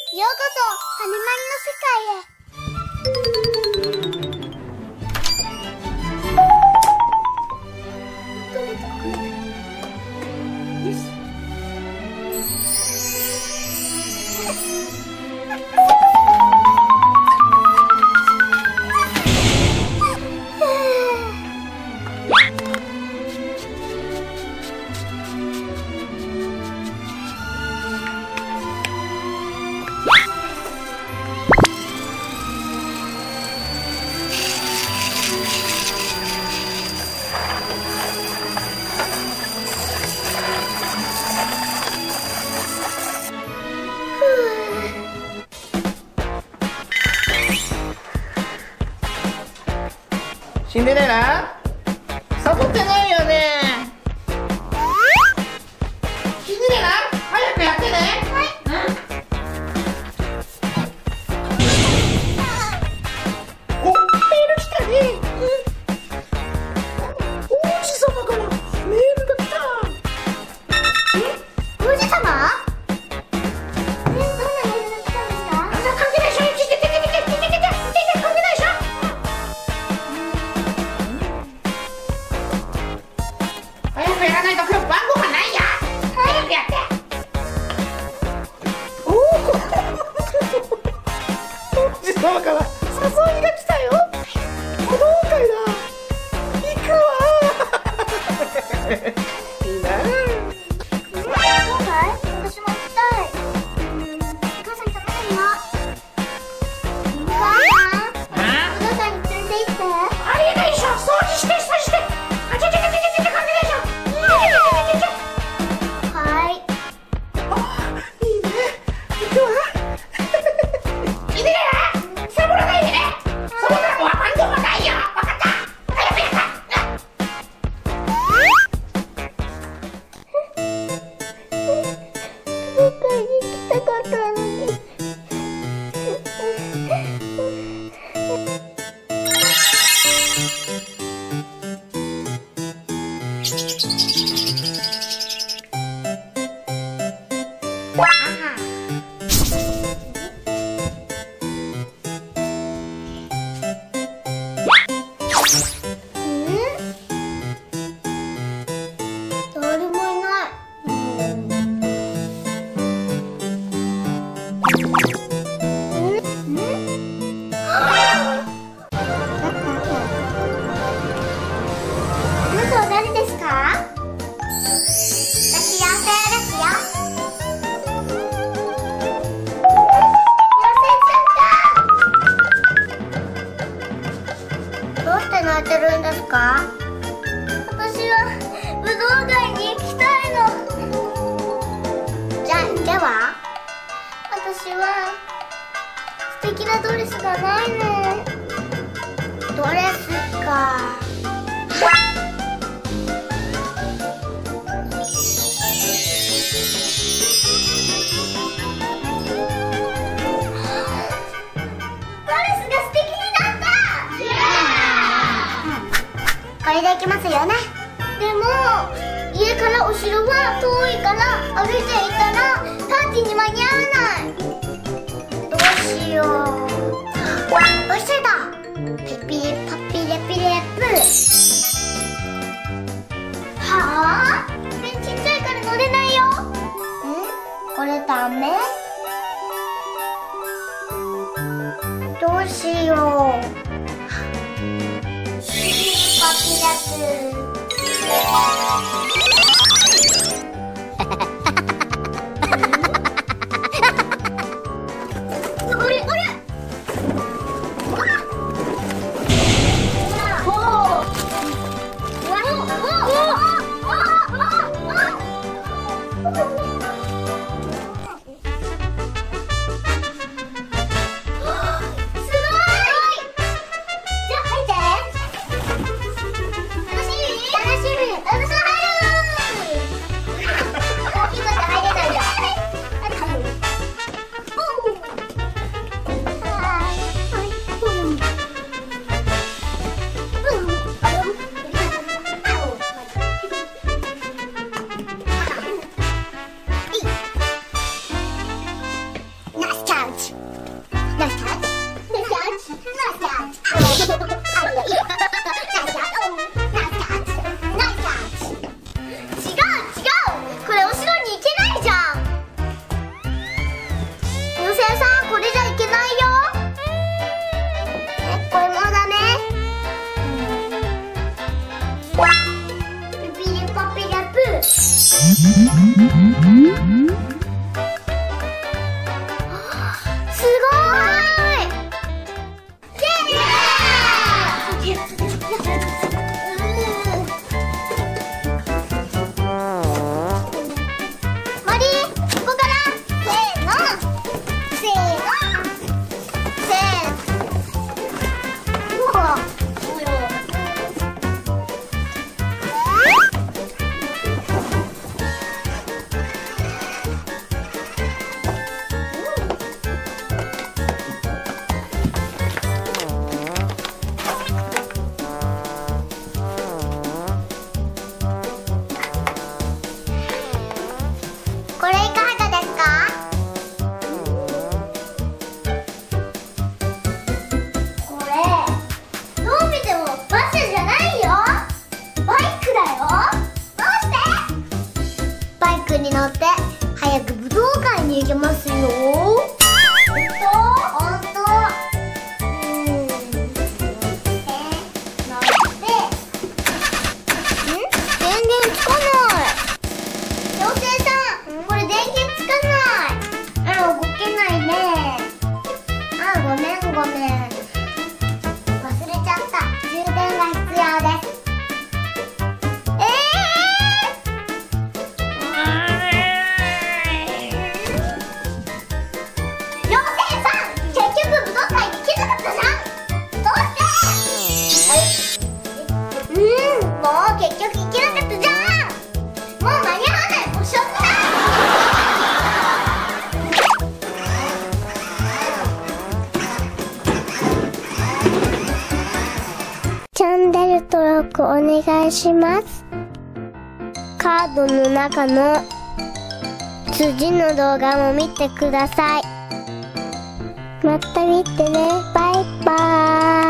ようこそはねまりの世界へ。 シンデレラ、サボってないよね。シンデレラ、早くやってね。はい。お、メール来たね。王子様からメールが来た。 王子様？どんなメールが来たんですか？ 関係ないでしょ。関係ないでしょ。早くやらないと今日晩ご飯ないや。早くやって。おお。王子様から誘いが来たよ。武道会だ。行くわ。いいな。 そうかい？私も行きたい。お母さん食べないの？お母さん、お父さんに連れて行って。 ありえないでしょ。掃除して。あちゃ関係ないでしょ。 はい。 いいね。行くわ。シンデレラ、サボらないでね。サボったらもう晩ご飯ないよ。わかった。早くやった。 どっかに行きたかったのに。誰もいない。あなたは誰ですか？私妖精ですよ。妖精ちゃんか。どうして泣いてるんですか？私は武道会に行きたいの。では私は素敵なドレスがないの。ドレスか。ドレスが素敵になった。これで行きますよね。でも家からお城は遠いから歩いていたらパーティーに間に合わない。どうしよう。忘れた。ピピレパピレピレプ。はあ？ちっちゃいから乗れないよ。これダメ？どうしよう。ピピパピレプ。楽しみ。 これ後ろに行けないじゃん。妖精さん、これじゃいけないよ。これもダメ。ピピリパピラプー。すごい。マリー、ここからせーのせーのせーの。これいかがですか？これどう見てもバスじゃないよ。バイクだよ。どうして？バイクに乗って早く武道館に行けますよ。本当？乗って全然つかない。妖精さん、これ電源つかない。動けないね。ごめん。忘れちゃった。充電が必要です。妖精さん、結局武道館に行けなかったじゃん。どうして？もう結局行けなかったじゃん。もう間に合わない。もうしょうがない。チャンネル登録お願いします。カードの中の次の動画も見てください。また見てね。バイバーイ。